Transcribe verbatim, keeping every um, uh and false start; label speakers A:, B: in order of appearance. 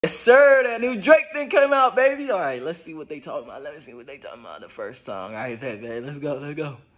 A: Yes, sir. That new Drake thing came out, baby. All right, let's see what they talking about. Let me see what they talking about the first song. All right, bet, bet. Let's go, let's go.